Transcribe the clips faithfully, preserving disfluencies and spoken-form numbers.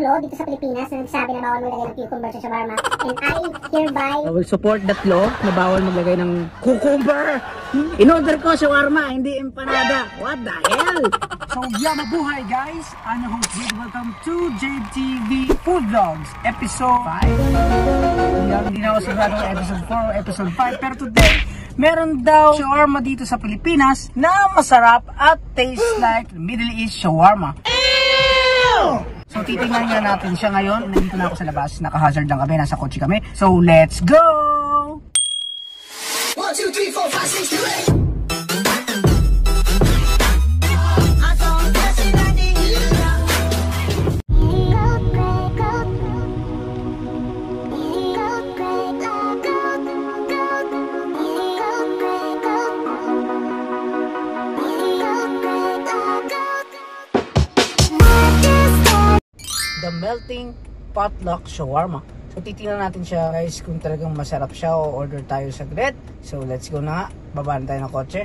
bagong law dito sa Pilipinas na nagsabi na bawal maglagay ng cucumber sa shawarma. And I hereby I will support that law na bawal maglagay ng cucumber. In-order ko shawarma, hindi empanada. What the hell? So yeah, mabuhay guys. I'm your host Jade. Welcome to JadeTv Food Vlogs Episode five. Hindi na ako sigurado episode four o episode five. Pero today, meron daw shawarma dito sa Pilipinas na masarap at tastes like Middle East shawarma. So titingnan nga natin siya ngayon. Nandito na ako sa labas, naka-hazard lang kami, nasa kotse kami. So let's go! one, two, three, four, five, six, seven, eight. The melting potluck shawarma. So titingnan natin siya guys kung talagang masarap siya o order tayo saglit. So let's go na nga. Babaan tayo ng kotse.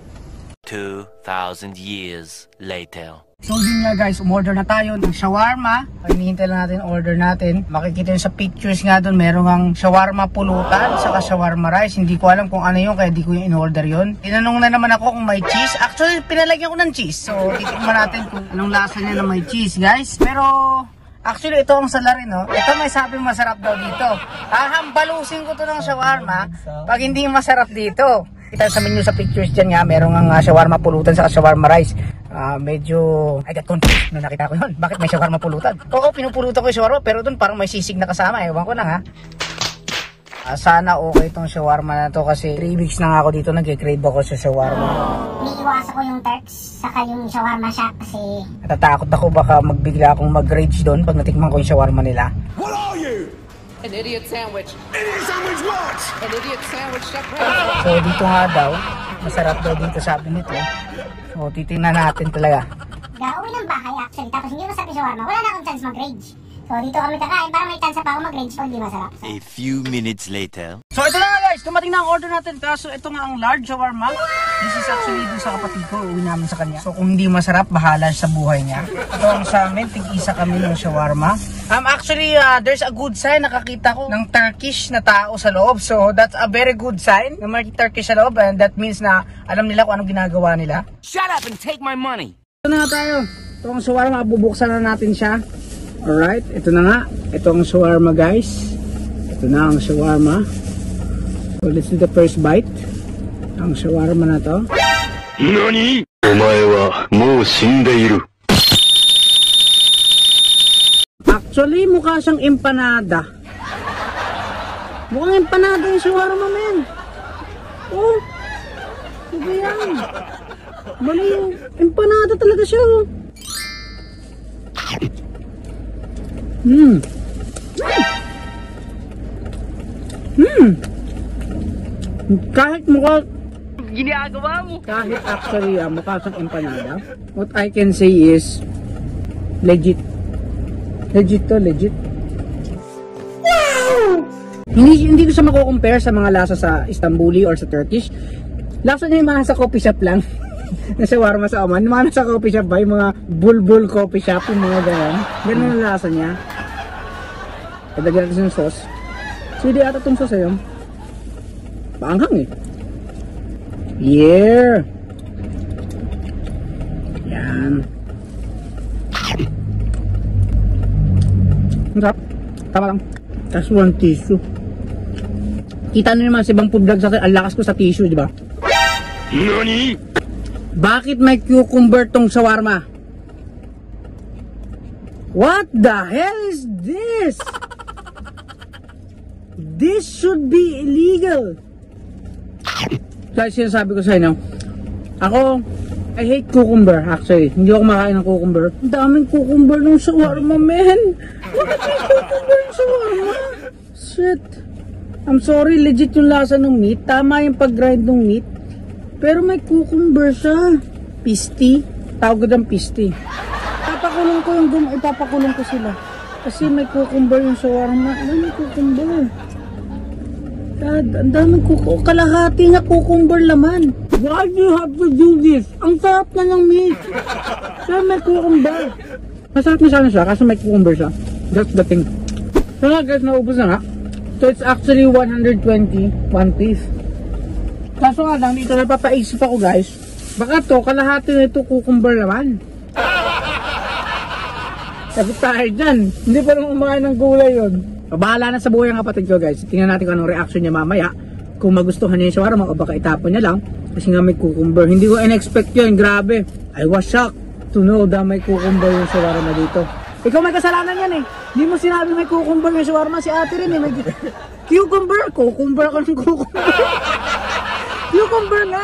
two thousand years later. So yun nga guys, umorder na tayo ng shawarma. Hinihintay lang natin order natin. Makikita nyo sa pictures nga doon, meron ang shawarma pulutan saka shawarma rice. Hindi ko alam kung ano yun kaya di ko yung in-order yun. Tinanong na naman ako kung may cheese. Actually pinalagyan ko ng cheese. So titikman natin kung anong lasa niya na may cheese guys. Pero actually, ito ang salarin, no? Ito may sabi masarap daw dito. Hahambalusin ko to ng shawarma pag hindi masarap dito. Kita sa menu sa pictures dyan nga, merong ang uh, shawarma pulutan sa shawarma rice. Uh, medyo, I got confused nung nakita ko yun. Bakit may shawarma pulutan? Oo, pinupulutan ko yung shawarma, pero dun parang may sisig na kasama. Ewan ko lang, ha? Uh, sana okay itong shawarma na to kasi three weeks na nga ako dito, nag-crave ako sa shawarma. Iniiwasan ko yung Turks saka yung shawarma shop kasi natatakot ako baka magbigla akong mag-rage doon pag natikman ko yung shawarma nila. What are you? An idiot sandwich. Idiot sandwich what? An idiot sandwich. So dito nga daw, masarap daw dito sabi nito. So titingnan natin talaga. gauwi ng bahay actually tapos hindi masarap yung shawarma, wala na akong chance mag-rage. So dito kami kakain para may chance pa ako mag-rage pag hindi masarap. So. A few minutes later. So ito na nga guys, dumating na ang order natin. Kaso ito nga ang large shawarma. This is actually dun sa kapatid ko, uwi namin sa kanya. So kung hindi masarap, bahala sa buhay niya. Ito ang sa amin, tig-isa kami ng shawarma. Um, actually, uh, there's a good sign. Nakakita ko ng Turkish na tao sa loob. So that's a very good sign na may Turkish sa loob. And that means na alam nila kung anong ginagawa nila. Shut up and take my money. Ito na nga tayo. Ito ang shawarma, bubuksan na natin siya. Alright, ito na nga. Ito ang shawarma guys. Ito na ang shawarma. So let's do the first bite. Ang shawarma na to. Nani? Omae wa mou shindeiru. Actually, mukha siyang empanada. Mukhang empanada yung shawarma, men. Oh, ano yan? Mali yung empanada talaga siya. Hmm. Hmm. Kahit mukha Ginagawa mo. Kahit actually uh, mukha siyang empanada, what I can say is legit. Legit to, legit. Wow! Hindi, hindi ko siya mako-compare sa mga lasa sa Istanbuli or sa Turkish. Lasa niya yung mga sa coffee shop lang. Na shawarma sa Oman. Yung mga nasa coffee shop ba? Yung mga bulbul coffee shop. Yung mga gano'n. Ganun ang lasa niya. Kadagyan natin yung sauce. So hindi ata itong sauce ayun. Paanghang eh. Yeah! Yan. Ang sarap. Tama lang. Tapos one tissue. Kita nyo naman sa ibang food vlog sa akin, ang lakas ko sa tissue, di ba? Nani? Bakit may cucumber tong shawarma? What the hell is this? This should be illegal. Guys, sinasabi ko sa inyo, ako, I hate cucumber actually. Hindi ako makain ng cucumber. Ang daming cucumber ng shawarma, man. Bakit may cucumber ng shawarma? Shit. I'm sorry, legit yung lasa ng meat. Tama yung pag-grind ng meat. Pero may cucumber siya. Pisti. Tawag ko ng pisti. Ipapakulong ko yung gum, ipapakulong ko sila. Kasi may cucumber yung shawarma. Ano may cucumber? Dad, ang daming cucumber. Kalahati nga cucumber laman. Why do you have to do this? Ang sarap na ng meat. Pero may cucumber. Masarap na sana siya, kaso may cucumber siya. That's the thing. So nga guys, naubos na nga. So it's actually one hundred twenty, one piece. Kaso nga lang, dito napapaisip ako guys. Baka to, kalahati na ito cucumber naman. Sabi tayo dyan. Hindi pa naman kumakain ng gulay yun. Bahala na sa buhay ang kapatid ko guys. Tingnan natin kung anong reaction niya mamaya. Kung magustuhan niya yung shawarma o baka itapon niya lang. Kasi nga may cucumber. Hindi ko in-expect yun. Grabe. I was shocked to know na may cucumber yung shawarma dito. Ikaw may kasalanan yan eh. Hindi mo sinabi may cucumber yung shawarma. Si ate rin eh. May cucumber. Cucumber ako ng cucumber. Cucumber nga.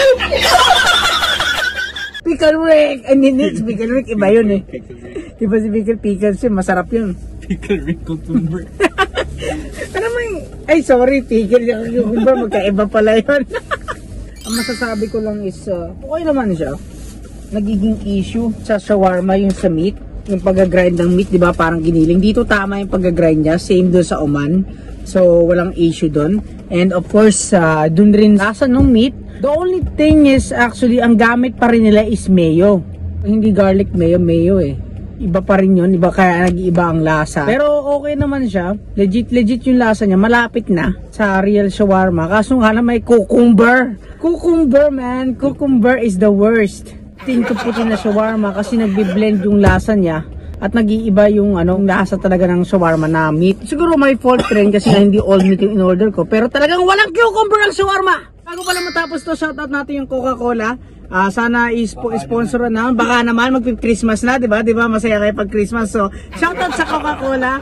Pickle Rick. I mean, it's Pickle Rick. Iba yun eh. Iba si Pickle Pickles yun. Masarap yun. Pickle Rick cucumber. Ano mo yung... Ay, sorry. Pickle yung cucumber. Magkaiba pala yun. Ang masasabi ko lang is, uh, okay naman siya. Nagiging issue sa shawarma yung sa meat. Yung pag-grind ng meat, di ba? Parang giniling. Dito tama yung pag-grind niya. Same doon sa Oman. So, walang issue doon. And of course, uh, doon rin lasa ng meat. The only thing is, actually, ang gamit pa rin nila is mayo. Hindi garlic mayo, mayo eh. Iba pa rin yun. Iba kaya nag-iiba ang lasa. Pero okay naman siya. Legit, legit yung lasa niya. Malapit na sa real shawarma. Kaso nga na may cucumber. Cucumber, man. Cucumber is the worst thing to put in a shawarma kasi nagbi-blend yung lasa niya. At nag-iiba yung ano, lasa talaga ng shawarma na meat. Siguro may fault rin kasi hindi all meat yung in-order ko. Pero talagang walang cucumber ang shawarma! Bago pala matapos to, shoutout natin yung Coca-Cola. Uh, sana i-sponsor na. Baka naman mag-Christmas na, di ba? Di ba? Masaya kayo pag Christmas. So, shoutout sa Coca-Cola.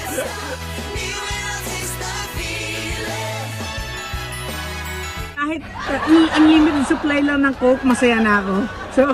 Kahit uh, unlimited supply lang ng Coke, masaya na ako. So,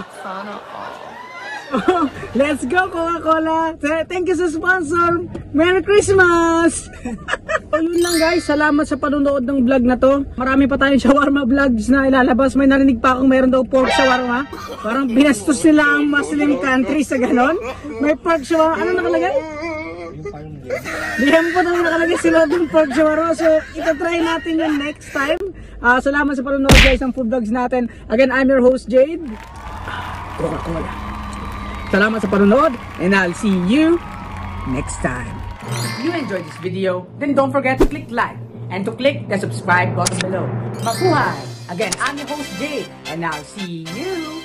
oh, let's go Coca-Cola! Thank you sa sponsor! Merry Christmas! So, yun lang guys, salamat sa panonood ng vlog na to. Marami pa tayong shawarma vlogs na ilalabas. May narinig pa akong mayroon daw pork shawarma. Parang binastos nila ang Muslim country sa ganon. May pork shawarma. Ano nakalagay? Diyan po naman nakalagay sila yung pork shawarma. So, itatry natin yun next time. Uh, salamat sa panonood guys ng food vlogs natin. Again, I'm your host Jade. Coca-Cola. Salamat sa panonood and I'll see you next time. If you enjoyed this video, then don't forget to click like and to click the subscribe button below. Mabuhay! Again, I'm your host Jade and I'll see you